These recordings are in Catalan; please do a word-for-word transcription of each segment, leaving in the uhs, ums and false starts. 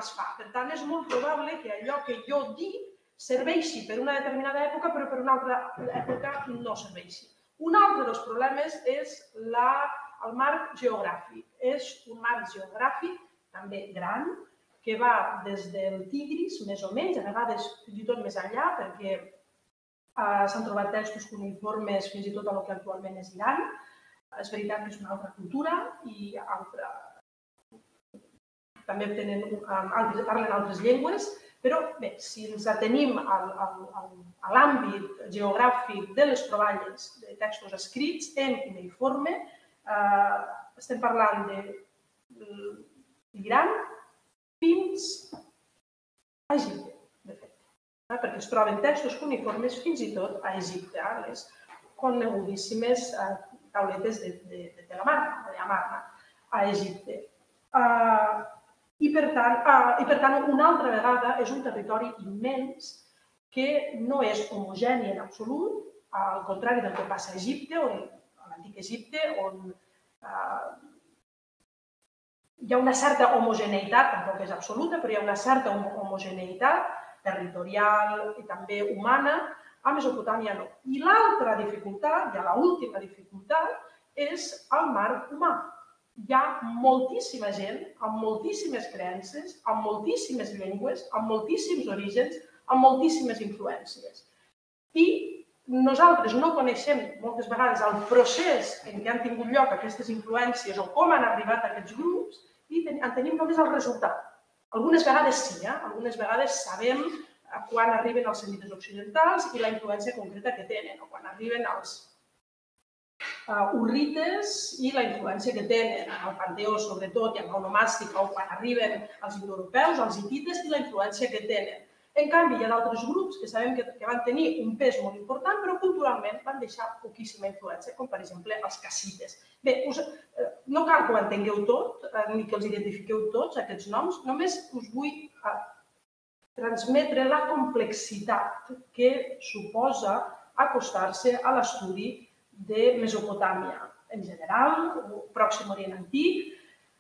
es fa. Per tant, és molt probable que allò que jo dic serveixi per una determinada època, però per una altra època no serveixi. Un altre dels problemes és el marc geogràfic. És un marc geogràfic també gran, que va des del Tigris, més o menys, a vegades fins i tot més enllà, perquè s'han trobat textos cuneïformes fins i tot a el que actualment és Iran. És veritat que és una altra cultura i també parlen altres llengües, però bé, si ens atenim a l'àmbit geogràfic de les troballes de textos escrits en cuneïforme, estem parlant d'Iran fins a Egipte, de fet, perquè es troben textos cuneïformes fins i tot a Egipte, a les conegudíssimes tauletes de Telamarna, de Amarna, a Egipte. I, per tant, una altra vegada és un territori immens que no és homogeni en absolut, al contrari del que passa a Egipte, a l'antic Egipte, on hi ha una certa homogeneïtat, tampoc és absoluta, però hi ha una certa homogeneïtat territorial i també humana. A Mesopotàmia no. I l'altra dificultat, ja l'última dificultat, és el marc humà. Hi ha moltíssima gent, amb moltíssimes creences, amb moltíssimes llengües, amb moltíssims orígens, amb moltíssimes influències. I nosaltres no coneixem moltes vegades el procés en què han tingut lloc aquestes influències o com han arribat aquests grups i en tenim només el resultat. Algunes vegades sí, algunes vegades sabem quan arriben els semites occidentals i la influència concreta que tenen, o quan arriben els hurrites i la influència que tenen, el panteó sobretot i el onomàstica, o quan arriben els indoeuropeus, els hitites i la influència que tenen. En canvi, hi ha d'altres grups que sabem que van tenir un pes molt important, però culturalment van deixar poquíssima influència, com per exemple els cassites. Bé, no cal que ho entengueu tot, ni que els identifiqueu tots, aquests noms, només us vull transmetre la complexitat que suposa acostar-se a l'estudi de Mesopotàmia en general, o Pròxim Orient Antic,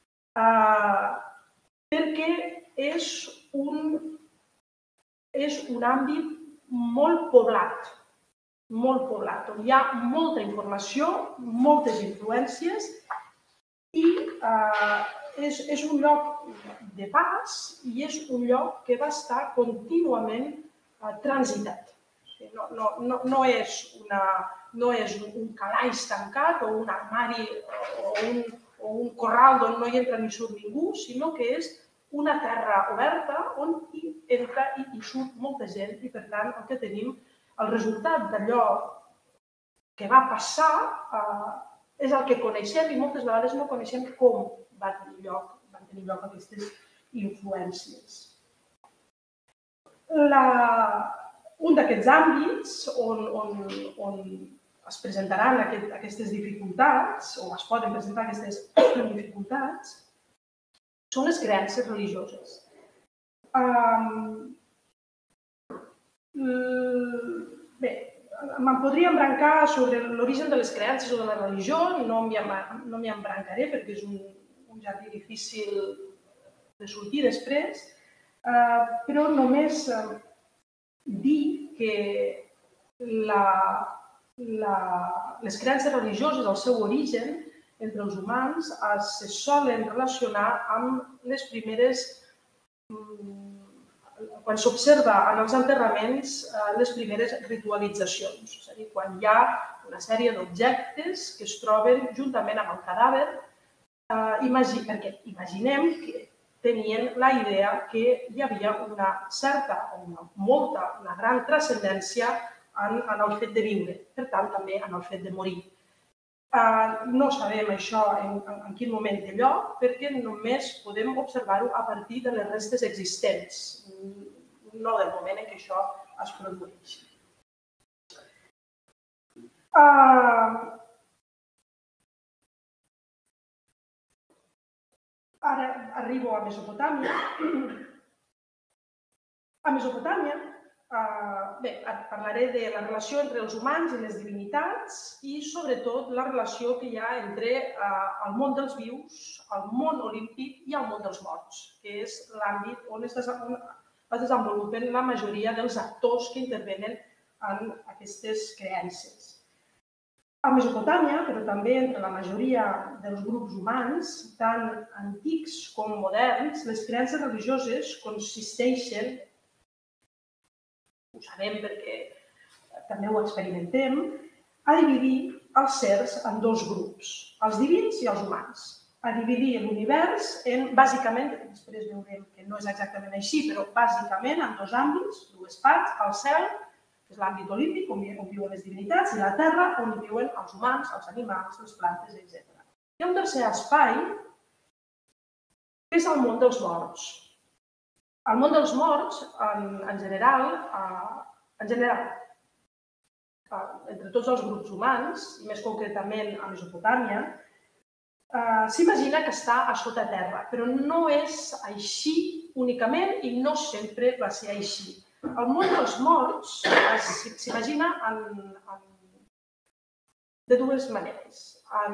perquè és un és un àmbit molt poblat, molt poblat, on hi ha molta informació, moltes influències i és un lloc de pas i és un lloc que va estar contínuament transitat. No és un calaix tancat o un armari o un corral d'on no hi entra ni surt ningú, sinó que és una terra oberta on hi entra i hi surt molta gent i, per tant, el que tenim, el resultat d'allò que va passar és el que coneixem i moltes vegades no coneixem com van tenir lloc aquestes influències. Un d'aquests àmbits on es presentaran aquestes dificultats, o es poden presentar aquestes dificultats, són les creences religioses. Bé, me'n podria embrancar sobre l'origen de les creences o de la religió, no m'hi embrancaré perquè és un jardí difícil de sortir després, però només dir que les creences religioses, el seu origen, entre els humans se solen relacionar amb les primeres, quan s'observa en els enterraments, les primeres ritualitzacions. És a dir, quan hi ha una sèrie d'objectes que es troben juntament amb el cadàver, perquè imaginem que tenien la idea que hi havia una certa, una molta, una gran transcendència en el fet de viure, per tant, també en el fet de morir. No sabem això en quin moment té lloc, perquè només podem observar-ho a partir de les restes existents, no del moment en què això es produeix. Ara arribo a Mesopotàmia. A Mesopotàmia Bé, parlaré de la relació entre els humans i les divinitats i, sobretot, la relació que hi ha entre el món dels vius, el món olímpic i el món dels morts, que és l'àmbit on es desenvolupen la majoria dels actors que intervenen en aquestes creences. A Mesopotàmia, però també entre la majoria dels grups humans, tant antics com moderns, les creences religioses consisteixen, ho sabem perquè també ho experimentem, a dividir els sers en dos grups, els divins i els humans. A dividir l'univers en, bàsicament, després veurem que no és exactament així, però bàsicament en dos àmbits, dues parts, el cel, que és l'àmbit olímpic, on viuen les divinitats, i la terra, on viuen els humans, els animals, les plantes, etcètera. Hi ha un tercer espai, que és el món dels morts. El món dels morts, en general, en general, entre tots els grups humans, i més concretament a Mesopotàmia, s'imagina que està a sota terra, però no és així únicament i no sempre va ser així. El món dels morts s'imagina de dues maneres,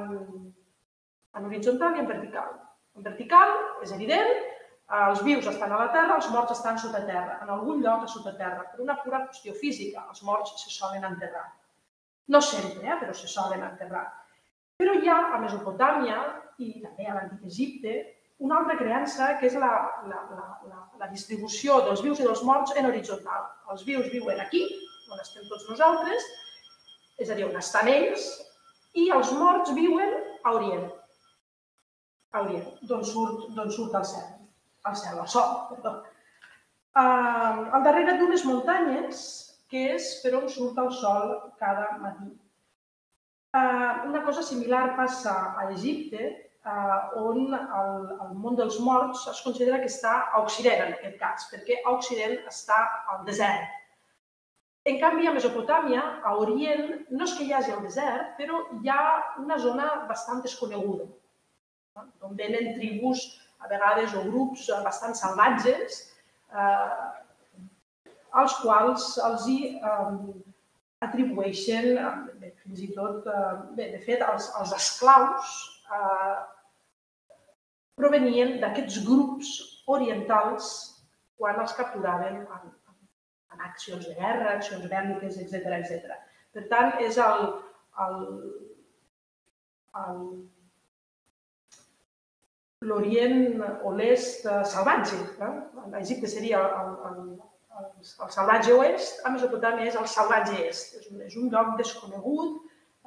en horitzontal i en vertical. En vertical, és evident, els vius estan a la terra, els morts estan sota terra, en algun lloc a sota terra, per una pura qüestió física, els morts se solen enterrar. No sempre, però se solen enterrar. Però hi ha a Mesopotàmia i també a l'Antic Egipte una altra creença que és la distribució dels vius i dels morts en horitzontal. Els vius viuen aquí, on estem tots nosaltres, és a dir, on estan ells, i els morts viuen a Orient, a Orient, d'on surt el cel. al cel, al sol, perdó. Al darrere d'unes muntanyes, que és per on surt el sol cada matí. Una cosa similar passa a Egipte, on el món dels morts es considera que està a Occident, en aquest cas, perquè a Occident està al desert. En canvi, a Mesopotàmia, a Orient, no és que hi hagi el desert, però hi ha una zona bastant desconeguda, on venen tribus a vegades o grups bastant salvatges, als quals els hi atribueixen, fins i tot, bé, de fet, els esclaus provenien d'aquests grups orientals quan els capturaven en accions de guerra, accions bèl·liques, etcètera, etcètera. Per tant, és el l'Orient o l'Est salvatge. A Egipte seria el salvatge oest, a Mesopotàmia és el salvatge est. És un lloc desconegut,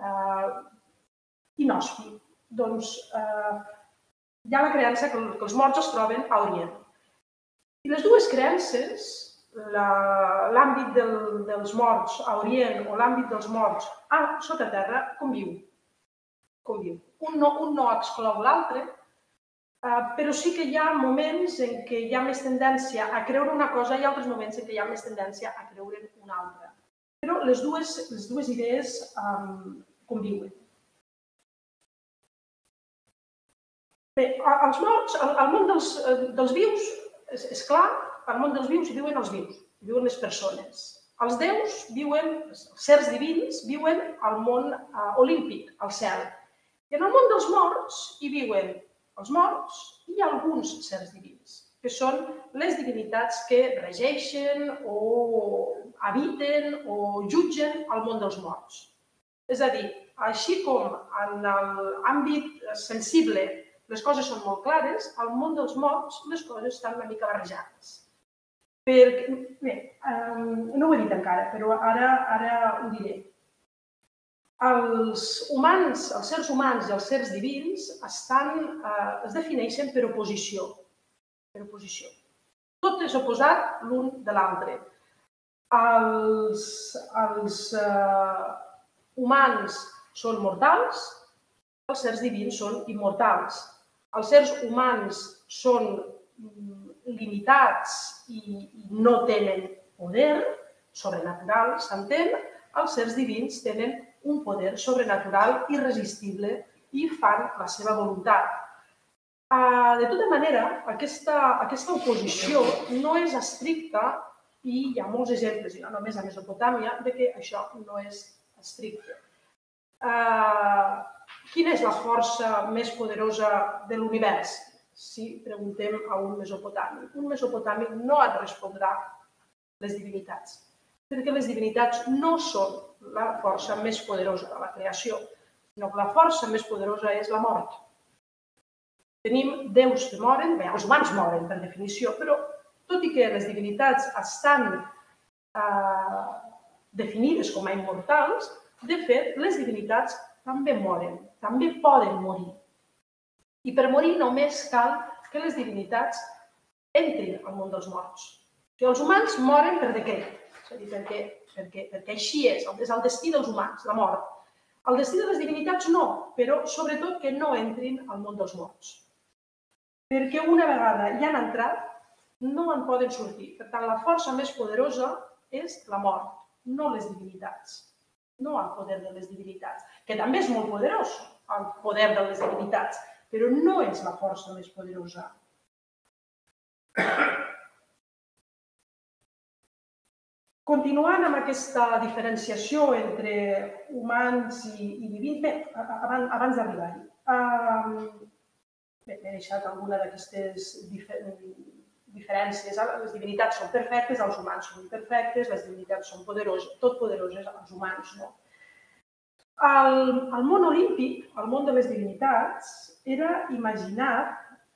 inhòspit. Doncs hi ha la creença que els morts es troben a Orient. I les dues creences, l'àmbit dels morts a Orient o l'àmbit dels morts a sota terra, conviu. Un no exclou l'altre, però sí que hi ha moments en què hi ha més tendència a creure una cosa i altres moments en què hi ha més tendència a creure una altra. Però les dues idees conviuen. Bé, els morts, al món dels vius, és clar, al món dels vius hi viuen els vius, hi viuen les persones. Els déus viuen, els sers divins, viuen al món olímpic, al cel. I en el món dels morts hi viuen els morts i alguns sers divins, que són les divinitats que regeixen o habiten o jutgen el món dels morts. És a dir, així com en l'àmbit sensible les coses són molt clares, al món dels morts les coses estan una mica barrejades. Bé, no ho he dit encara, però ara ho diré. Els humans, els sers humans i els sers divins es defineixen per oposició. Per oposició. Tot és oposat l'un de l'altre. Els humans són mortals, els sers divins són immortals. Els sers humans són limitats i no tenen poder sobrenatural, s'entén. Els sers divins tenen un poder sobrenatural irresistible i fan la seva voluntat. De tota manera, aquesta oposició no és estricta I hi ha molts exemples, i no només a Mesopotàmia, de que això no és estricte. Quina és la força més poderosa de l'univers? Si preguntem a un mesopotàmic. Un mesopotàmic no et respondrà les divinitats, perquè les divinitats no són la força més poderosa de la creació, sinó que la força més poderosa és la mort. Tenim déus que moren, bé, els humans moren per definició, però tot i que les divinitats estan definides com a immortals, de fet, les divinitats també moren, també poden morir. I per morir només cal que les divinitats entrin al món dels morts. Que els humans moren per decret, és a dir, perquè així és, és el destí dels humans, la mort. El destí de les divinitats no, però sobretot que no entrin al món dels morts. Perquè una vegada hi han entrat, no en poden sortir. Per tant, la força més poderosa és la mort, no les divinitats. No el poder de les divinitats, que també és molt poderós, el poder de les divinitats, però no és la força més poderosa. Continuant amb aquesta diferenciació entre humans i divins, bé, abans d'arribar-hi, bé, m'he deixat alguna d'aquestes diferències. Les divinitats són perfectes, els humans són imperfectes, les divinitats són poderoses, tot poderoses, els humans no. El món olímpic, el món de les divinitats, era imaginat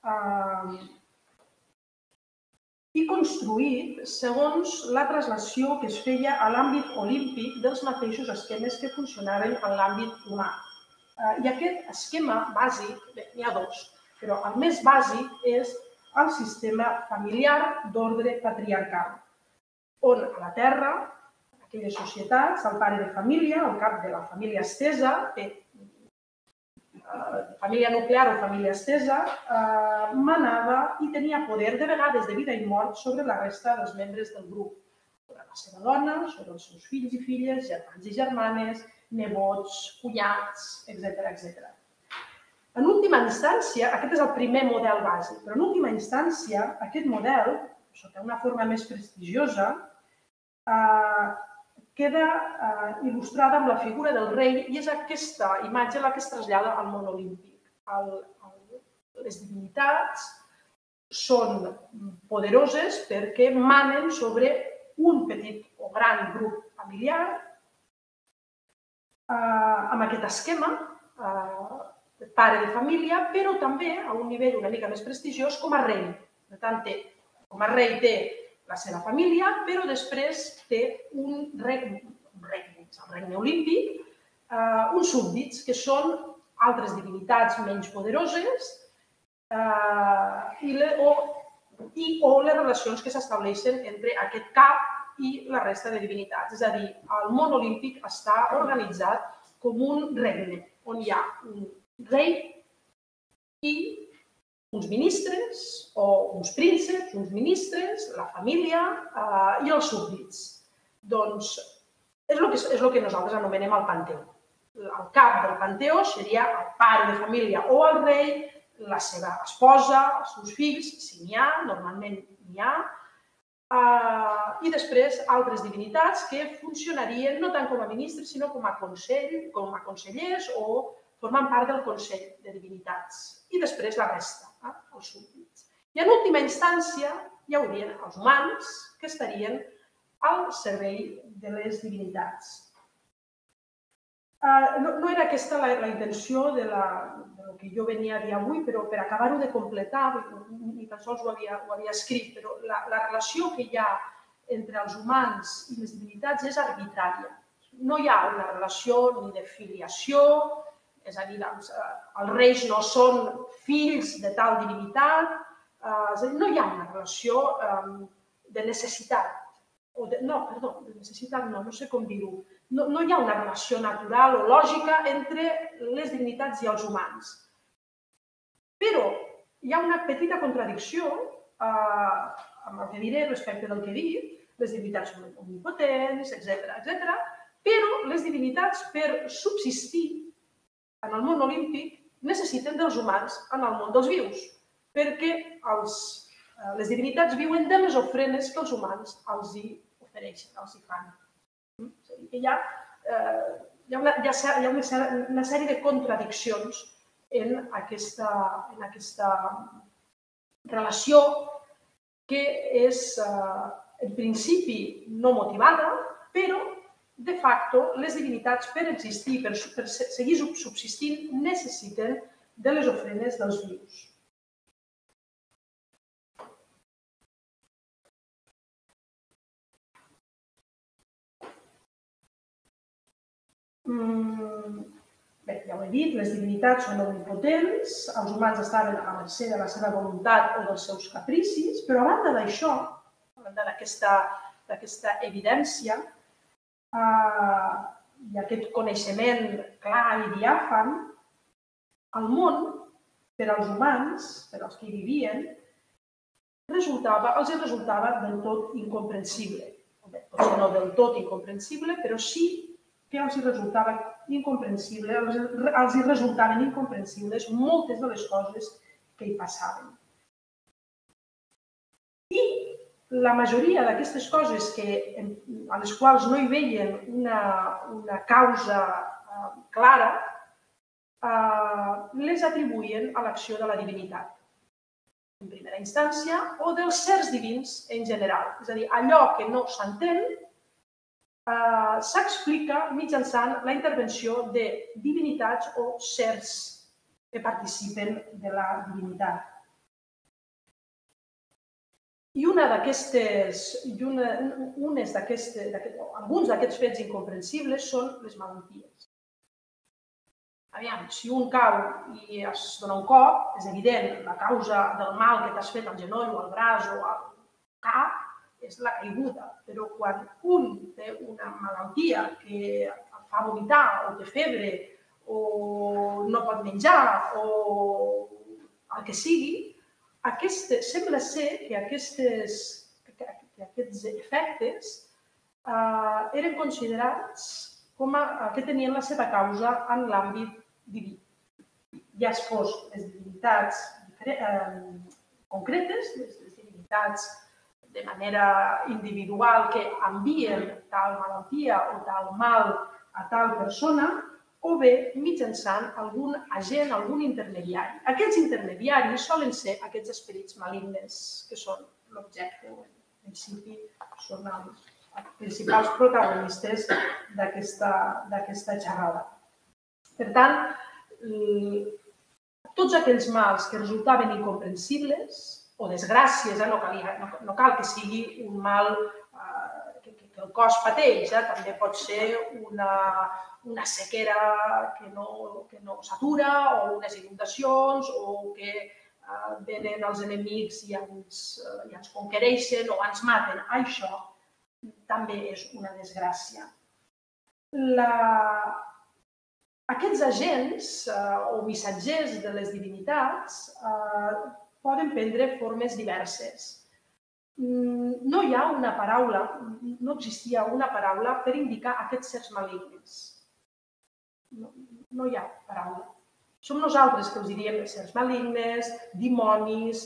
i construït segons la translació que es feia a l'àmbit olímpic dels mateixos esquemes que funcionaven en l'àmbit humà. I aquest esquema bàsic, n'hi ha dos, però el més bàsic és el sistema familiar d'ordre patriarcal, on a la Terra, en aquelles societats, el pare de família, el cap de la família estesa, família nuclear o família estesa, manava i tenia poder de vegades de vida i mort sobre la resta dels membres del grup, sobre la seva dona, sobre els seus fills i filles, germans i germanes, nebots, cunyats, etcètera. En última instància, aquest és el primer model bàsic, però en última instància aquest model, sota una forma més prestigiosa, queda il·lustrada amb la figura del rei i és aquesta imatge la que es trasllada al món olímpic. Les divinitats són poderoses perquè manen sobre un petit o gran grup familiar amb aquest esquema, pare de família, però també a un nivell una mica més prestigiós com a rei. Per tant, com a rei té la seva família, però després té un regne, el regne olímpic, uns súbdits que són altres divinitats menys poderoses o les relacions que s'estableixen entre aquest cap i la resta de divinitats. És a dir, el món olímpic està organitzat com un regne, on hi ha un rei i uns ministres o uns prínceps, uns ministres, la família i els súbdits. Doncs és el que nosaltres anomenem el panteó. El cap del panteó seria el pare de família o el rei, la seva esposa, els seus fills, si n'hi ha, normalment n'hi ha, i després altres divinitats que funcionarien no tant com a ministres, sinó com a consellers o formant part del Consell de Divinitats. I després la resta, els súbdits. I en última instància hi haurien els humans que estarien al servei de les divinitats. No era aquesta la intenció del que jo venia a dir avui, però per acabar-ho de completar, ni tan sols ho havia escrit, però la relació que hi ha entre els humans i les divinitats és arbitrària. No hi ha una relació ni de filiació, és a dir, els reis no són fills de tal divinitat, no hi ha una relació de necessitat, no, perdó, de necessitat no, no sé com dir-ho, no hi ha una relació natural o lògica entre les divinitats i els humans. Però hi ha una petita contradicció amb el que diré respecte del que he dit, les divinitats són omnipotents, etcètera, però les divinitats per subsistir en el món olímpic necessiten dels humans en el món dels vius, perquè els Les divinitats viuen de les ofrenes que els humans els hi ofereixen, els hi fan. Hi ha, hi ha, una, hi ha una, una sèrie de contradiccions en aquesta, en aquesta relació que és, en principi, no motivada, però, de facto, les divinitats, per existir, per, per seguir subsistint, necessiten de les ofrenes dels vius. Bé, ja ho he dit, les divinitats són omnipotents, els humans estaven a mercè de la seva voluntat o dels seus capricis, però a banda d'això, a banda d'aquesta evidència i aquest coneixement clar i diàfan, el món, per als humans, per als que hi vivien, els resultava del tot incomprensible. Potser no del tot incomprensible, però sí que els resultava incomprensible, els resultaven incomprensibles moltes de les coses que hi passaven. I la majoria d'aquestes coses a les quals no hi veien una causa clara, les atribuïen a l'acció de la divinitat, en primera instància, o dels sers divins en general. És a dir, allò que no s'entén s'explica mitjançant la intervenció de divinitats o sers que participen de la divinitat. I una d'aquestes, alguns d'aquests fets incomprensibles són les malalties. Aviam, si un cau i es dona un cop, és evident, la causa del mal que t'has fet al genoll o al braç o al cap és la caiguda, però quan un té una malaltia que el fa vomitar o té febre o no pot menjar o el que sigui, sembla ser que aquests efectes eren considerats com que tenien la seva causa en l'àmbit diví. Ja es fos les divinitats concretes, les divinitats de manera individual que envien tal malaltia o tal mal a tal persona, o bé mitjançant algun agent, algun intermediari. Aquests intermediaris solen ser aquests esperits malignes que són l'objecte, en principi, són els principals protagonistes d'aquesta xerrada. Per tant, tots aquells mals que resultaven incomprensibles o desgràcies, no cal que sigui un mal que el cos pateix, també pot ser una sequera que no s'atura o unes inundacions o que venen els enemics i ens conquereixen o ens maten. Això també és una desgràcia. Aquests agents o missatgers de les divinitats poden prendre formes diverses. No hi ha una paraula, no existia una paraula per indicar aquests sers malignes. No hi ha paraula. Som nosaltres que els diem sers malignes, dimonis,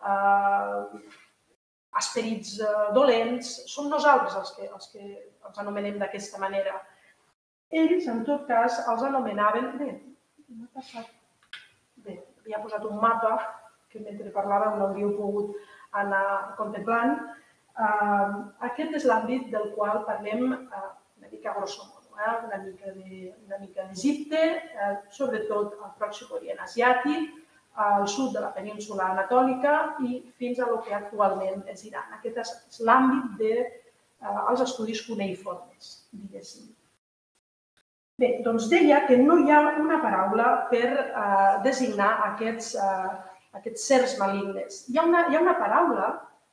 esperits dolents, som nosaltres els que els anomenem d'aquesta manera. Ells, en tot cas, els anomenaven... Bé, m'ha passat... Bé, havia posat un mapa que mentre parlàvem no hauríeu pogut anar contemplant. Aquest és l'àmbit del qual parlem una mica grosso modo, una mica d'Egipte, sobretot al Pròxim Orient Asiàtic, al sud de la península anatòlica i fins a lo que actualment és Iran. Aquest és l'àmbit dels estudis cuneïformes, diguéssim. Bé, doncs deia que no hi ha una paraula per designar aquests aquests sers malignes. Hi ha una paraula...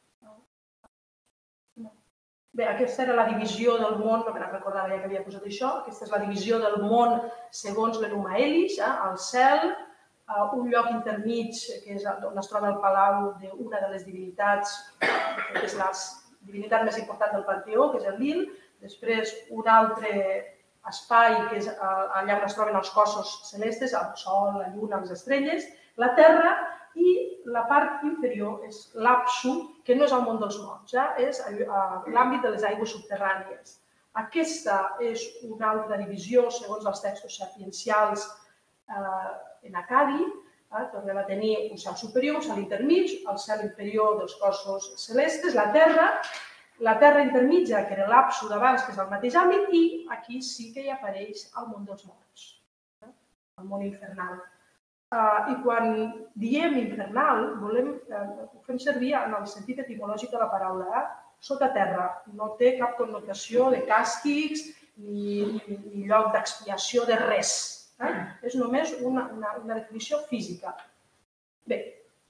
Bé, aquesta era la divisió del món, no me'n recordava ja que havia posat això, aquesta és la divisió del món segons l'Enuma Elish, el cel, un lloc intermig, que és on es troba el palau d'una de les divinitats, que és la divinitat més important del panteó, que és el Lil, després un altre espai, que és allà on es troben els cossos celestes, el Sol, la Lluna, les estrelles, la Terra, i la part inferior és l'Apsu, que no és el món dels morts, és l'àmbit de les aigües subterrànies. Aquesta és una altra divisió, segons els textos sapiencials en acadi. Tornem a tenir un cel superior, un cel intermig, el cel inferior dels cossos celestes, la Terra, la Terra intermitja, que era l'Apsu d'abans, que és el mateix àmbit, i aquí sí que hi apareix el món dels morts, el món infernal. I quan diem infernal, ho fem servir en el sentit etimològic de la paraula. Sota terra no té cap connotació de càstigs ni lloc d'expiació de res. És només una definició física. Bé,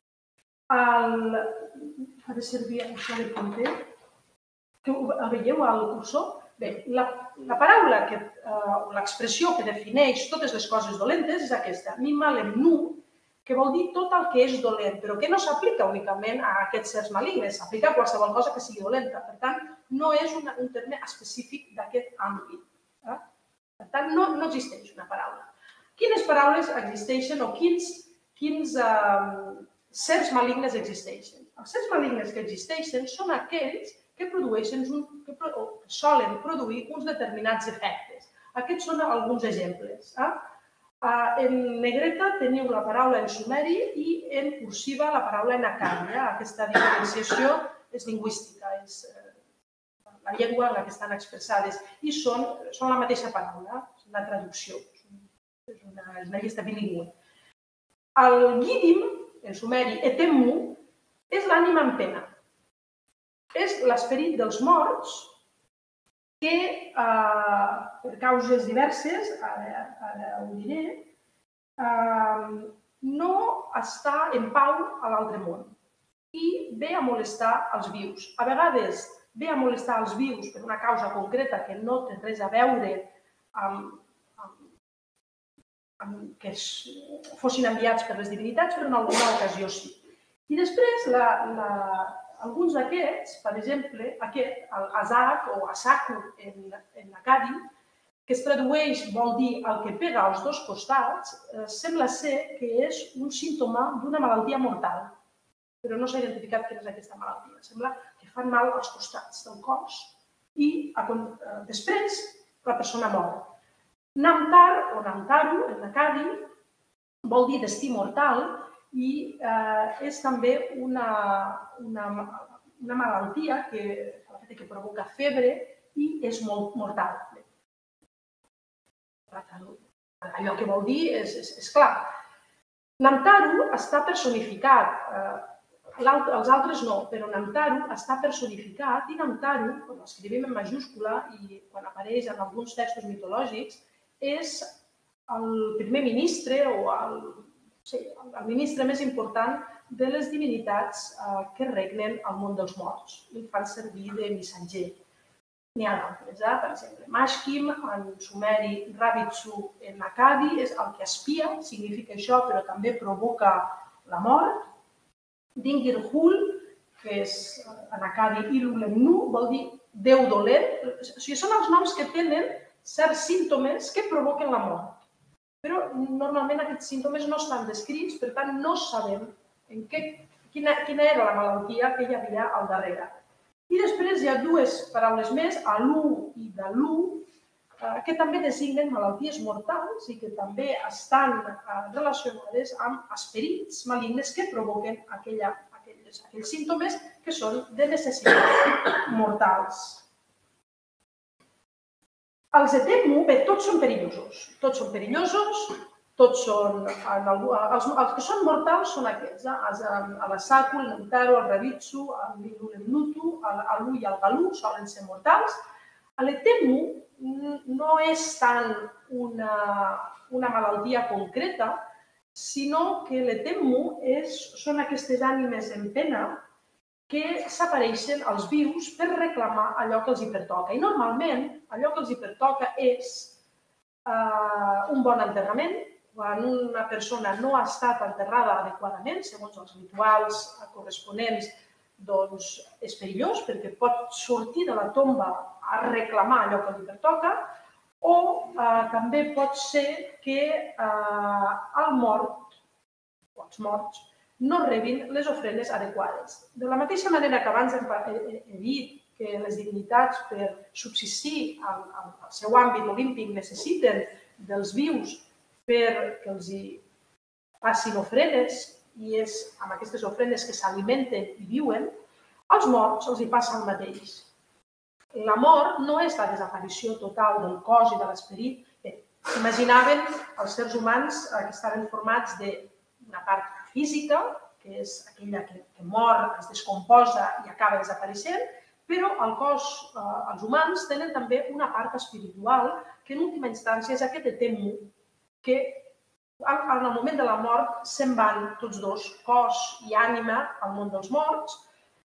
faré servir això de punter. El veieu al cursor? Bé, la paraula o l'expressió que defineix totes les coses dolentes és aquesta, mimalemnu, que vol dir tot el que és dolent, però que no s'aplica únicament a aquests certs malignes, s'aplica a qualsevol cosa que sigui dolenta. Per tant, no és un terme específic d'aquest àmbit. Per tant, no existeix una paraula. Quines paraules existeixen o quins certs malignes existeixen? Els certs malignes que existeixen són aquells que produeixen o que solen produir uns determinats efectes. Aquests són alguns exemples. En negreta teniu la paraula en sumeri i en cursiva la paraula en acadi. Aquesta diferenciació és lingüística, és la llengua en la que estan expressades i són la mateixa paraula, la traducció. És una llista bilingüe. El guidim, en sumeri, etemmu, és l'ànima en pena. És l'esperit dels morts que, per causes diverses, ara ho diré, no està en pau a l'altre món i ve a molestar els vius. A vegades ve a molestar els vius per una causa concreta que no té res a veure amb que fossin enviats per les divinitats, però en alguna ocasió sí. I després, alguns d'aquests, per exemple, aquest, l'Azak o Asaku en acadi, que es tradueix, vol dir el que pega als dos costats, sembla ser que és un símptoma d'una malaltia mortal, però no s'ha identificat quina és aquesta malaltia. Sembla que fan mal als costats del cos i després la persona mor. Namtar o Namtaru, en acadi, vol dir destí mortal i és també una malaltia que provoca febre i és molt mortal. Allò que vol dir és clar. Namtaru està personificat, els altres no, però Namtaru està personificat i Namtaru, quan l'escrivim en majúscula i quan apareix en alguns textos mitològics, és el primer ministre o el ministre més important de les divinitats que regnen al món dels morts. El fan servir de missatger. N'hi ha d'altres, per exemple, Mashkim, en sumeri, Ravitsu, en acadi, és el que espia, significa això, però també provoca la mort. Dingirhul, que és en acadi Ilulemnu, vol dir Déu dolent. O sigui, són els noms que tenen certs símptomes que provoquen la mort. Però normalment aquests símptomes no estan descrits, per tant no sabem quina era la malaltia que hi havia al darrere. I després hi ha dues paraules més, Alu i Dalu, que també designen malalties mortals i que també estan relacionades amb esperits malignes que provoquen aquells símptomes que són de necessitats mortals. Els etemmu, bé, tots són perillosos. Tots són perillosos, tots són... Els que són mortals són aquests, l'Asaku, el Namtaru, el Ravitsu, l'Ilulemnutu, l'Alu i el Galu solen ser mortals. L'etemmu no és tant una malaltia concreta, sinó que l'etemmu són aquestes ànimes en pena que s'apareixen als vius per reclamar allò que els hi pertoca. I normalment allò que els hi pertoca és un bon enterrament. Quan una persona no ha estat enterrada adequadament, segons els rituals corresponents, doncs és perillós perquè pot sortir de la tomba a reclamar allò que li pertoca, O també pot ser que el mort o els morts no rebin les ofrenes adequades. De la mateixa manera que abans he dit que les divinitats per subsistir al seu àmbit olímpic necessiten dels vius perquè els hi passin ofrenes i és amb aquestes ofrenes que s'alimenten i viuen, als morts els hi passa el mateix. La mort no és la desaparició total del cos i de l'esperit. S'imaginaven els éssers humans que estaven formats d'una part física, que és aquella que mor, es descomposa i acaba desapareixent, però el cos, els humans, tenen també una part espiritual que en última instància és aquest etemu que en el moment de la mort se'n van tots dos, cos i ànima, al món dels morts,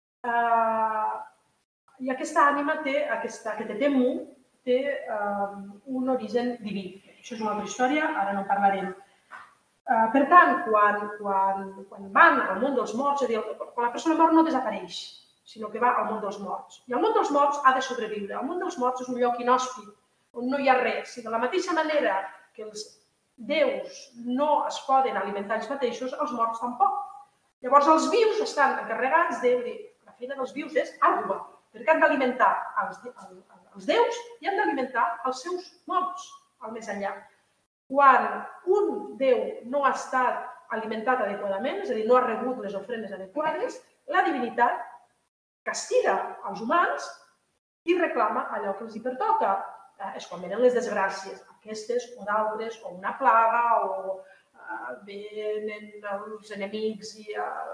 i aquesta ànima té, aquest etemu, té un origen diví. Això és una altra història, ara no en parlarem. Per tant, quan van al món dels morts, és a dir, quan la persona mort no desapareix, sinó que va al món dels morts. I el món dels morts ha de sobreviure. El món dels morts és un lloc inhòspit, on no hi ha res. I de la mateixa manera que els déus no es poden alimentar ells mateixos, els morts tampoc. Llavors, els vius estan encarregats de... La feina dels vius és àrdua, perquè han d'alimentar els déus i han d'alimentar els seus morts al més enllà. Quan un déu no ha estat alimentat adequadament, és a dir, no ha rebut les ofrenes adequades, la divinitat castiga els humans i reclama allò que els hi pertoca. És quan venen les desgràcies, aquestes o d'altres, o una plaga, o venen els enemics i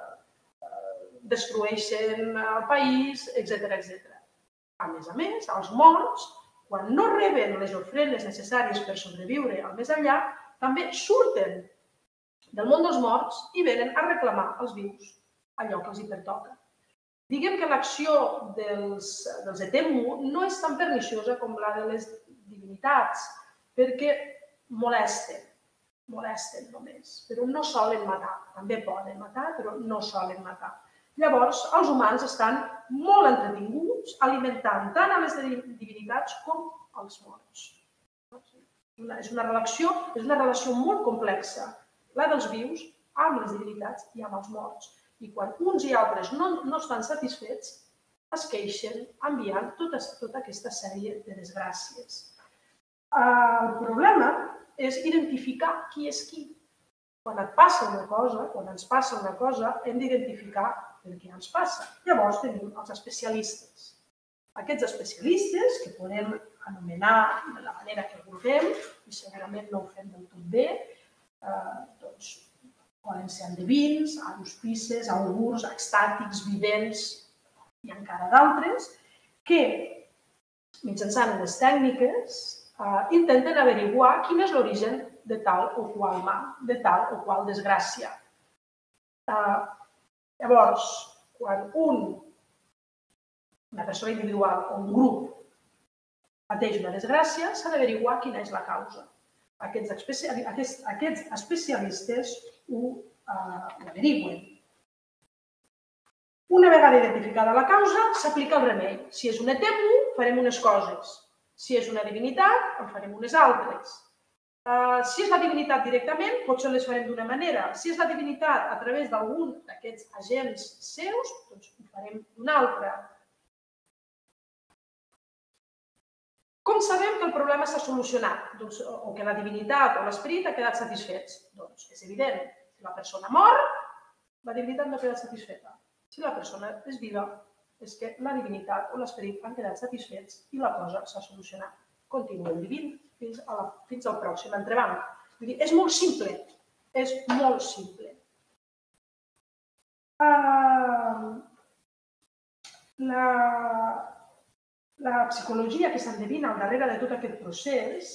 destrueixen el país, etcètera. A més a més, els morts, quan no reben les ofrenes necessàries per sobreviure al més enllà, també surten del món dels morts i venen a reclamar als vius allò que els hi pertoca. Diguem que l'acció dels etemu no és tan perniciosa com la de les divinitats, perquè molesten, molesten només, però no solen matar. També poden matar, però no solen matar. Llavors, els humans estan molt entretinguts alimentant tant a les divinitats com als morts. És una relació molt complexa, la dels vius amb les divinitats i amb els morts. I quan uns i altres no estan satisfets, es queixen enviant tota aquesta sèrie de desgràcies. El problema és identificar qui és qui. Quan et passa una cosa, quan ens passa una cosa, hem d'identificar per què ens passa. Llavors tenim els especialistes. Aquests especialistes, que podem anomenar de la manera que vulguem, i segurament no ho fem del tot bé, doncs poden ser endevins, auspices, augurs, extàtics, vidents i encara d'altres, que mitjançant les tècniques intenten averiguar quin és l'origen de tal o qual mal, de tal o qual desgràcia. Llavors, quan una persona individual o un grup pateix una desgràcia, s'ha d'averiguar quina és la causa. Aquests especialistes ho averigüen. Una vegada identificada la causa, s'aplica el remei. Si és un etemu, farem unes coses. Si és una divinitat, en farem unes altres. Si és la divinitat directament, potser les farem d'una manera. Si és la divinitat a través d'algun d'aquests agents seus, doncs ho farem d'una altra. Com sabem que el problema s'ha solucionat o que la divinitat o l'esperit ha quedat satisfets? Doncs és evident. Si la persona mor, la divinitat no ha quedat satisfeta. Si la persona és viva, és que la divinitat o l'esperit han quedat satisfets i la cosa s'ha solucionat. Continuem vivint fins al pròxim entrebanc. Vull dir, és molt simple. És molt simple. La psicologia que s'endevina al darrere de tot aquest procés,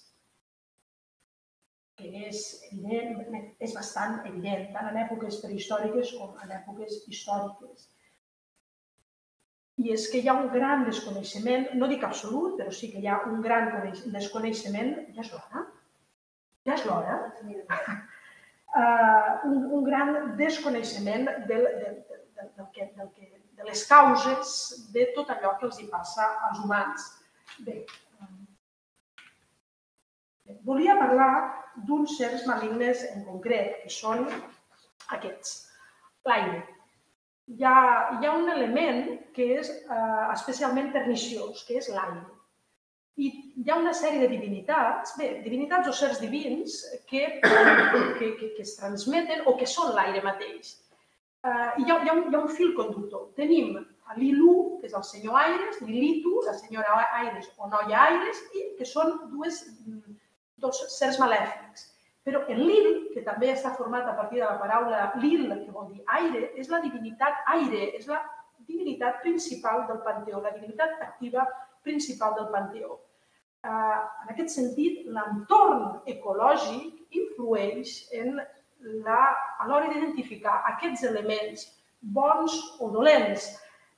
que és evident, és bastant evident, tant en èpoques prehistòriques com en èpoques històriques. I és que hi ha un gran desconeixement, no dic absolut, però sí que hi ha un gran desconeixement, ja és l'hora? Ja és l'hora? Un gran desconeixement de les causes de tot allò que els hi passa als humans. Bé, volia parlar d'uns certs malignes en concret, que són aquests. L'aire. Hi ha un element que és especialment perniciós, que és l'aire. I hi ha una sèrie de divinitats, bé, divinitats o certs divins que es transmeten o que són l'aire mateix. Hi ha un fil conductor. Tenim Lilu, que és el senyor Aires, Lilitu, la senyora Aires o noia Aires, i que són dos certs malèfics. Però Enlil, que també està format a partir de la paraula Lil, que vol dir aire, és la divinitat aire, és la divinitat principal del panteó, la divinitat activa principal del panteó. En aquest sentit, l'entorn ecològic influeix a l'hora d'identificar aquests elements bons o dolents.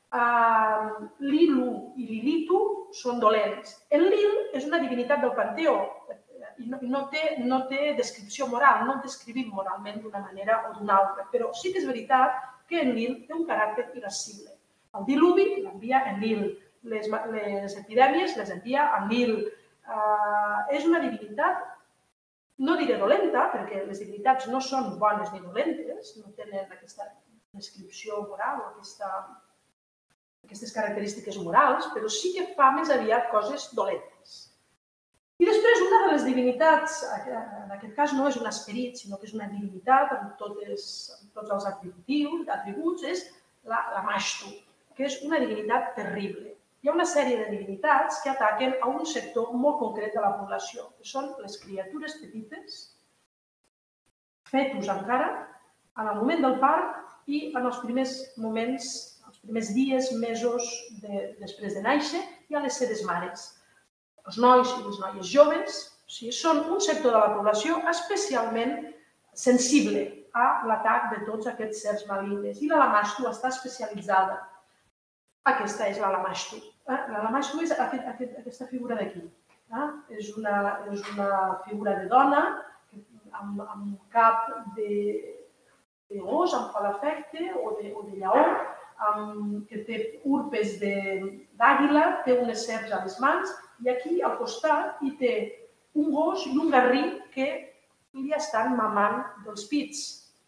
Lilu i Lilitu són dolents. Enlil és una divinitat del panteó i no té descripció moral, no el descrivim moralment d'una manera o d'una altra, però sí que és veritat que Enlil té un caràcter irascible. El diluvi l'envia Enlil, les epidèmies les envia Enlil. És una divinitat, no diré dolenta, perquè les divinitats no són bones ni dolentes, no tenen aquesta descripció moral o aquestes característiques morals, però sí que fa més aviat coses dolentes. I després, una de les divinitats, en aquest cas no és un esperit, sinó que és una divinitat amb tots els atributs, és la Mashtu, que és una divinitat terrible. Hi ha una sèrie de divinitats que ataquen a un sector molt concret de la població, que són les criatures petites, fetus encara, en el moment del part i en els primers moments, els primers dies, mesos després de néixer, i a les seves mares. Els nois i les noies joves són un sector de la població especialment sensible a l'atac de tots aquests certs malignes. I la Lamashtu està especialitzada. Aquesta és la Lamashtu. La Lamashtu és aquesta figura d'aquí. És una figura de dona amb cap de gos, amb palafecte o de lleó, que té urpes d'àguila, té unes serps a les mans, i aquí al costat hi té un gos i un garrí que li estan mamant dels pits.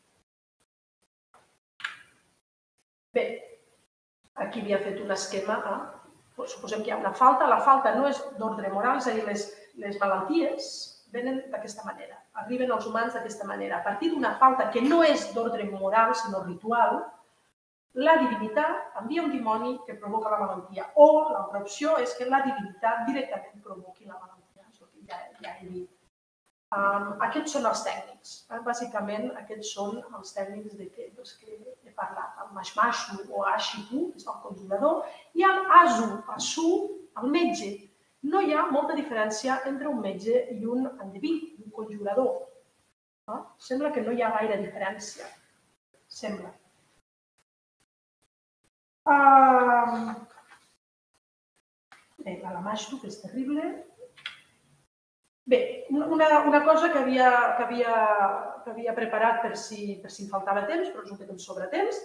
Bé, aquí havia fet un esquema, suposem que hi ha una falta, la falta no és d'ordre moral, és a dir, les malalties venen d'aquesta manera, arriben als humans d'aquesta manera. A partir d'una falta que no és d'ordre moral, sinó ritual, la divinitat envia un dimoni que provoca la malaltia, o l'altra opció és que la divinitat directament provoqui la malaltia, és el que ja he dit. Aquests són els tècnics. Bàsicament, aquests són els tècnics dels que he parlat. El Mashmashu o Ashipu, que és el conjurador, i el Azu, Asu, el metge. No hi ha molta diferència entre un metge i un endeví, un conjurador. Sembla que no hi ha gaire diferència. Sembla. Bé, la Lamashtu, que és terrible. Bé, una cosa que havia preparat per si em faltava temps, però resulta que em sobra temps,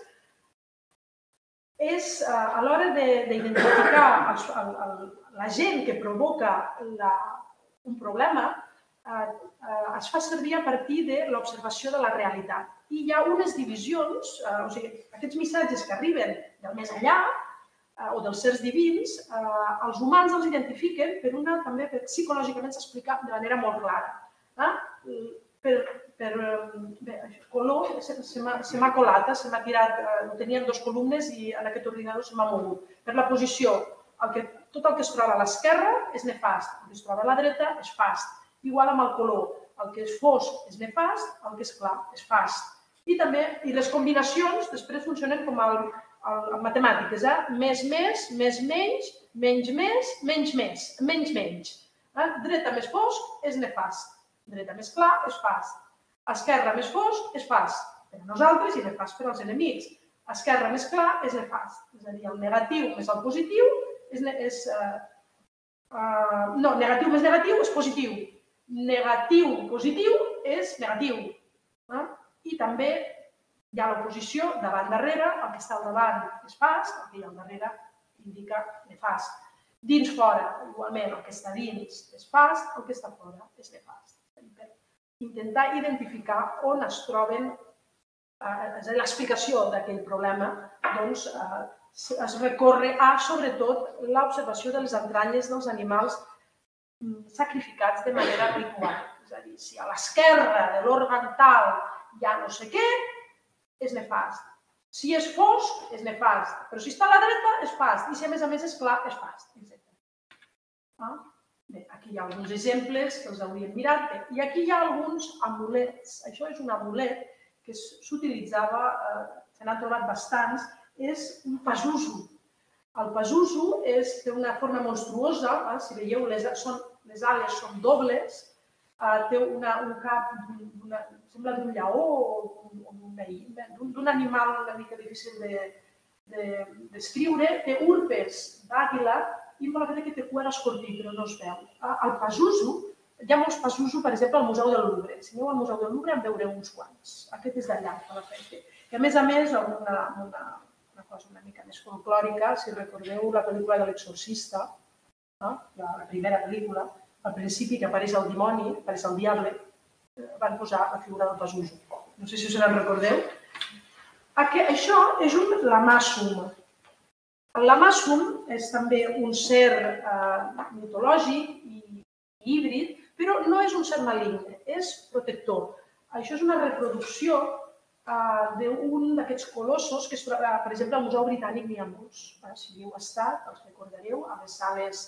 és a l'hora d'identificar l'agent que provoca un problema, es fa servir a partir de l'observació de la realitat. I hi ha unes divisions, o sigui, aquests missatges que arriben del més enllà, o dels certs divins, els humans els identifiquen per una, també psicològicament s'explica de manera molt clara. Per color, se m'ha colat, se m'ha tirat, tenien dues columnes i en aquest ordinador se m'ha mogut. Per la posició, tot el que es troba a l'esquerra és nefast, el que es troba a la dreta és fast. Igual amb el color, el que és fosc és nefast, el que és clar és fast. I també, i les combinacions després funcionen com el en matemàtiques, més més, més menys, menys més, menys més, menys menys. Dreta més fosc és nefast, dreta més clar és fast, esquerra més fosc és fast, per a nosaltres i nefast per als enemics. Esquerra més clar és nefast, és a dir, el negatiu més el positiu és... No, negatiu més negatiu és positiu, negatiu positiu és negatiu. I també hi ha l'oposició davant-darrere, el que està al davant és fast, el que hi ha al darrere indica nefast. Dins-fora, igualment, el que està dins és fast, el que està fora és nefast. intentar identificar on es troben, l'explicació d'aquell problema, doncs es recorre a, sobretot, l'observació de les entranyes dels animals sacrificats de manera ritual. És a dir, si a l'esquerra de l'òrgan tal hi ha no sé què, és nefast. Si és fosc, és nefast. Però si està a la dreta, és fast. I si a més a més és clar, és fast, etcètera. Bé, aquí hi ha alguns exemples que els hauríem mirat. I aquí hi ha alguns amulets. Això és un amulet que s'utilitzava, se n'han trobat bastants, és un Pazuzu. El Pazuzu té una forma monstruosa, si veieu, les ales són dobles, té un cap, sembla d'un lleó o d'un animal una mica difícil de descriure, té urpes d'àguila i me la que té cua d'escorpí, però no es veu. El Pazuzu, hi ha molts Pazuzu, per exemple, al Museu del Louvre. Si aneu al Museu del Louvre en veureu uns quants. Aquest és d'allà, a l'efecte. I a més a més, una cosa una mica més folclòrica, si recordeu la pel·lícula de l'Exorcista, la primera pel·lícula, al principi que apareix el dimoni, apareix el diable, van posar la figura del Pazuzu. No sé si us en recordeu. Això és un lamassum. El lamassum és també un ser mitològic i híbrid, però no és un ser maligne, és protector. Això és una reproducció d'un d'aquests colossos que es troba, per exemple, al Museu Britànic n'hi ha molts. Si hi heu estat, els recordareu, a les sales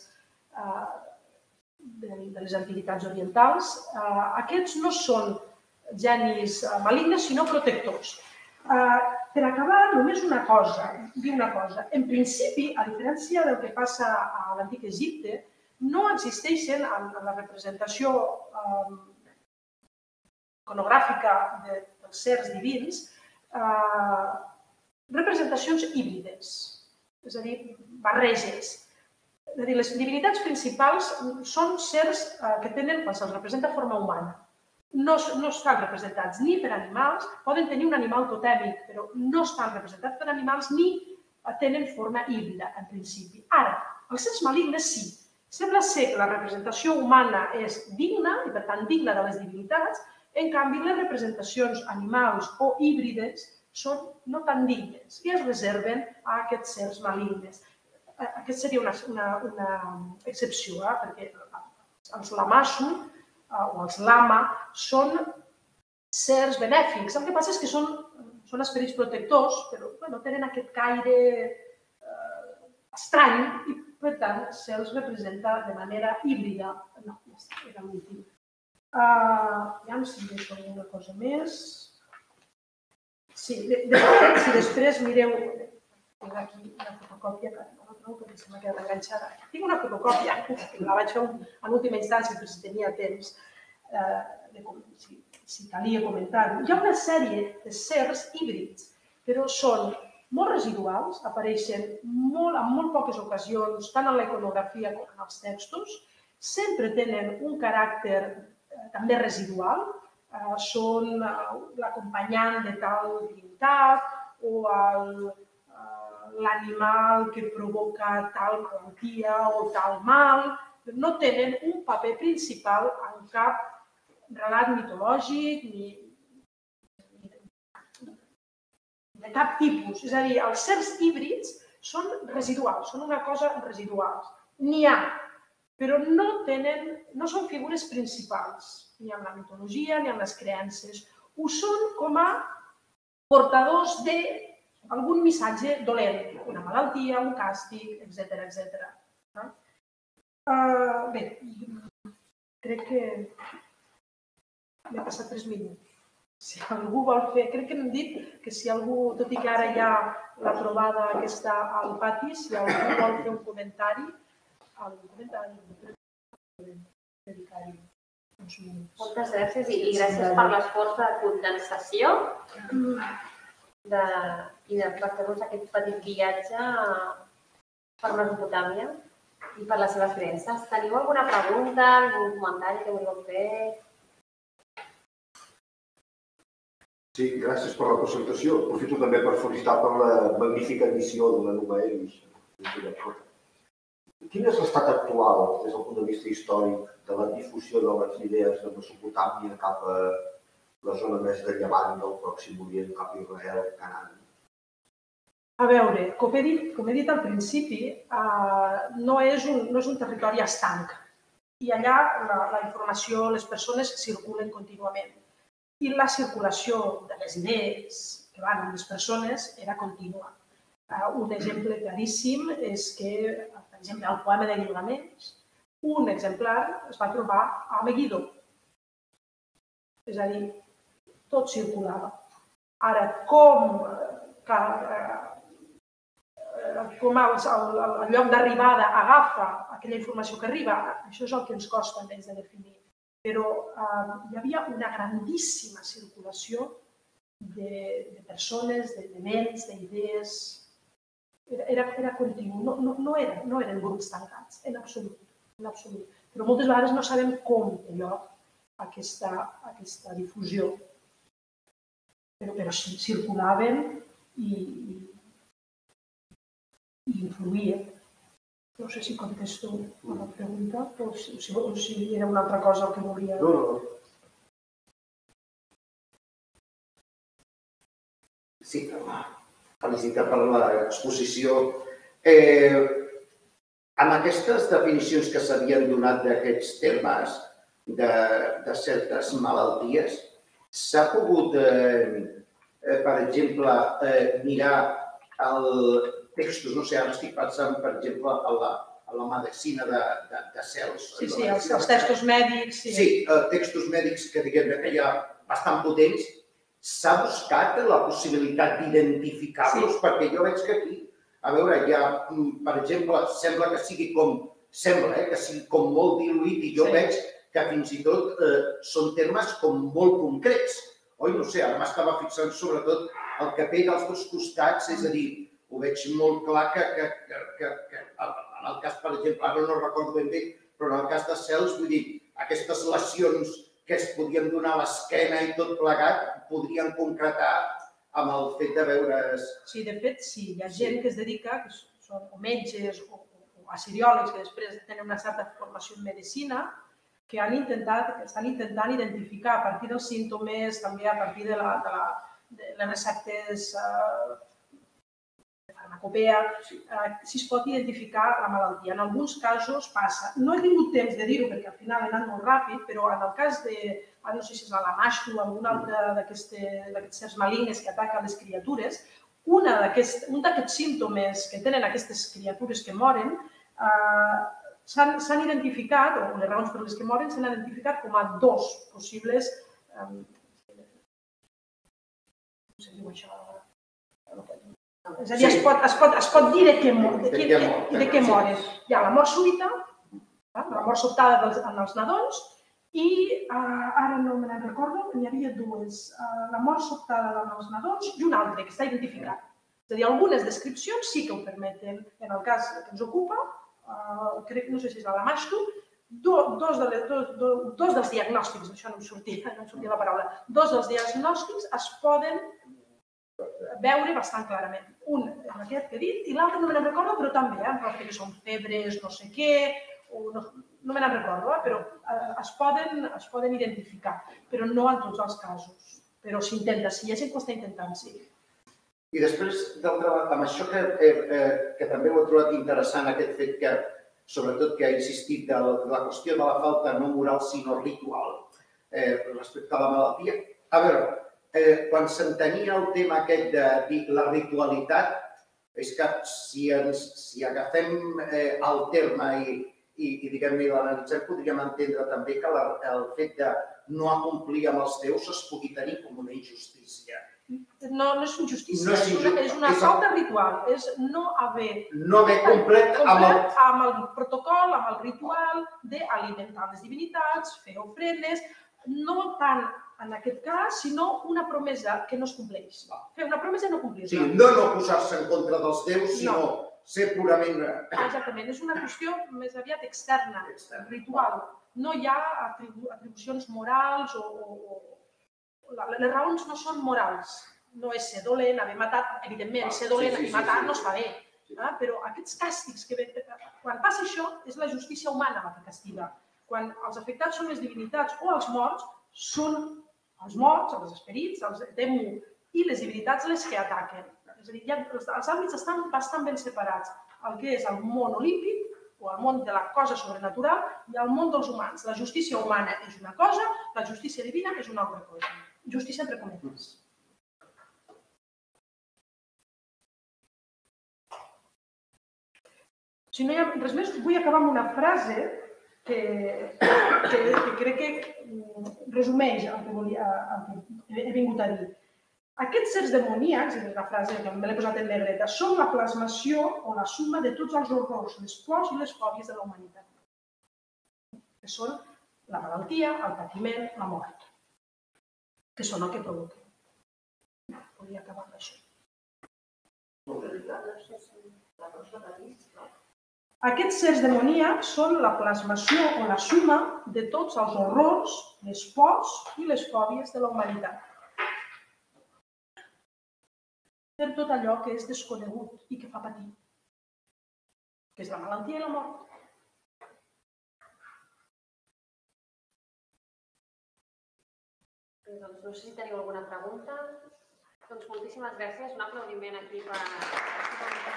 de les antiguitats orientals. Aquests no són genis malignes, sinó protectors. Per acabar, només una cosa, dir una cosa. En principi, a diferència del que passa a l'antic Egipte, no existeixen en la representació iconogràfica dels sers divins representacions híbrides, és a dir, barreges. És a dir, les divinitats principals són sers que tenen, quan se'ls representa, forma humana. No estan representats ni per animals, poden tenir un animal totèmic, però no estan representats per animals ni tenen forma híbrida, en principi. Ara, els sers malignes sí. Sembla ser que la representació humana és digna, i per tant digna de les divinitats, en canvi les representacions animals o híbrides són no tan dignes i es reserven a aquests sers malignes. Aquesta seria una excepció, perquè els lamassu o els lama són sers benèfics. El que passa és que són esperits protectors, però tenen aquest caire estrany i, per tant, se'ls representa de manera híbrida. No, era l'últim. Ja em si deixo alguna cosa més. Sí, si després mireu... Tinc aquí una fotocòpia, que no la trobo perquè se m'ha quedat enganxada. Tinc una fotocòpia, que la vaig fer en última instància, però si tenia temps, si calia comentar-ho. Hi ha una sèrie de sers híbrids, però són molt residuals, apareixen en molt poques ocasions, tant en la iconografia com en els textos, sempre tenen un caràcter també residual, són l'acompanyant de tal divinitat o l'animal que provoca tal malaltia o tal mal, no tenen un paper principal en cap relat mitològic ni de cap tipus. És a dir, els sers híbrids són residuals, són una cosa residual. N'hi ha, però no tenen, no són figures principals, ni en la mitologia ni en les creences. Ho són com a portadors d'algun missatge dolent, una malaltia, un càstig, etcètera, etcètera. Bé, crec que m'he passat tres minuts. Si algú vol fer, crec que hem dit que si algú, tot i que ara hi ha la trobada aquesta al pati, si algú vol fer un comentari, algun comentari, dedicar-hi uns minuts. Moltes gràcies i gràcies per l'esforç de condensació i de fer-nos aquest petit viatge per Mesopotàmia i per les seves creences. Teniu alguna pregunta, algun comentari que vulgueu fer? Sí, gràcies per la presentació. Aprofito també per felicitar per la magnífica edició de la Nova Elis. quin és l'estat actual, des del punt de vista històric, de la difusió de les idees de Mesopotàmia cap a la zona més de llevant del Pròxim Orient, cap a Israel, Canaan? A veure, com he dit, com he dit al principi, eh, no, és un, no és un territori estanc. I allà la, la informació, les persones circulen contínuament. I la circulació de les idees que van amb les persones era contínua. Uh, un exemple claríssim és que, per exemple, al poema de Gilgamesh, un exemplar es va trobar a Megiddo. És a dir, tot circulava. Ara, com, que, com el, el, el lloc d'arribada agafa aquella informació que arriba, això és el que ens costa més de definir. Però eh, hi havia una grandíssima circulació de, de persones, d'elements, d'idees. Era, era, era continu, no, no, no, era, no eren grups tancats, en absolut, en absolut. Però moltes vegades no sabem com té lloc aquesta, aquesta difusió. Però, però sí, circulaven i, i, i influïen. No sé si contesto a la pregunta o si, o si, o si era una altra cosa el que volia... No, no. Sí, felicitat per l'exposició. Eh, amb aquestes definicions que s'havien donat d'aquests termes de, de certes malalties, s'ha pogut, eh, eh, per exemple, eh, mirar el textos, no sé, ara estic pensant, per exemple, a la, a la medicina de, de, de cels. Sí, sí, els, els textos mèdics. Sí, sí eh, textos mèdics que diguem que hi ha bastant potents. S'ha buscat la possibilitat d'identificar-los, sí. Perquè jo veig que aquí, a veure, hi ha, per exemple, sembla que sigui com, sembla, eh, que sigui com molt diluït i jo sí. Veig que fins i tot eh, són termes com molt concrets. Oi, no sé, ara m'estava fixant sobretot el que pega als dos costats, és a dir, ho veig molt clar que, que, que, que, que en el cas, per exemple, ara no recordo ben bé, però en el cas de cels, vull dir, aquestes lesions que es podien donar a l'esquena i tot plegat, podrien concretar amb el fet de veure's... Sí, de fet, sí. Hi ha gent que es dedica, que són o metges o, o assiriòlegs, que després tenen una certa formació en medicina, que han intentat, que estan intentant identificar a partir dels símptomes, també a partir de, la, de, la, de les receptes eh, de farmacopea, eh, si es pot identificar la malaltia. En alguns casos passa. No he tingut temps de dir-ho perquè al final he anat molt ràpid, però en el cas de, no sé si és la lamashtu o algun altre d'aquests certs malignes que ataquen les criatures, un d'aquests símptomes que tenen aquestes criatures que moren eh, s'han identificat, o les raons per les que moren, s'han identificat com a dos possibles, eh, no sé si diu això, és a dir, es pot, es pot, es pot dir de què, de què, de què moren. Hi ha la mort súbita, la mort sobtada dels, en els nadons, i eh, ara no me n'en recordo, n'hi havia dues, eh, la mort sobtada en els nadons i un altre que està identificat. És a dir, algunes descripcions sí que ho permeten. En el cas que ens ocupa, Uh, crec que no sé si és la lamashtu, do, dos, de les, dos, do, dos dels diagnòstics, això no em sortia, no em sortia la paraula, dos dels diagnòstics es poden veure bastant clarament. Un és aquest que he dit i l'altre no me n'en recordo, però també, eh, que són febres, no sé què, o no, no me n'en recordo, eh, però eh, es, poden, es poden identificar, però no en tots els casos. Però s'intenta, si hi ha gent que ho està intentant, sí. I després, d'altra banda, amb això que, eh, que també ho he trobat interessant, aquest fet que, sobretot, que ha insistit de la, de la qüestió de la falta no moral, sinó ritual, eh, respecte a la malaltia. A veure, eh, quan s'entenia el tema aquest de dir la ritualitat, és que si, ens, si agafem eh, el terme i, i, i diguem-ne, l'analitzem, podríem entendre també que la, el fet de no acomplir amb els déus es pugui tenir com una injustícia. No, no és injustícia, no és, una, és una és falta ritual, és no haver, no haver complet, complet amb, el... amb el protocol, amb el ritual d'alimentar les divinitats, fer ofrenes, no tant en aquest cas, sinó una promesa que no es compleix. Fer una promesa i no complir-la. Sí, no no posar-se en contra dels déus, sinó no. Ser purament... Exactament, és una qüestió més aviat externa, externa. Ritual. No hi ha atribu atribucions morals o... o les raons no són morals. No és ser dolent, haver matat, evidentment, ser dolent i matar no es fa bé. Però aquests càstigs, quan passa això, és la justícia humana la que castiga. Quan els afectats són les divinitats o els morts, són els morts, els esperits, els Temu i les divinitats les que ataquen. És a dir, els àmbits estan bastant ben separats. El que és el món olímpic, o el món de la cosa sobrenatural, i el món dels humans. La justícia humana és una cosa, la justícia divina és una altra cosa. Justícia entre cometes. Si no hi ha res més, vull acabar amb una frase que crec que resumeix el que he vingut a dir. Aquests sers demoníacs, és una frase que me l'he posat en negreta, són la plasmació o la suma de tots els horrors, les pors i les fòbies de la humanitat. Que són la malaltia, el patiment, la mort. Que són el que provoquen. Podria acabar amb això. Aquests sers demoníacs són la plasmació o la suma de tots els horrors, les pors i les fòbies de la humanitat. Per tot allò que és desconegut i que fa patir, que és la malaltia i la mort. Doncs no sé si teniu alguna pregunta. Doncs moltíssimes gràcies. Un aplaudiment aquí per...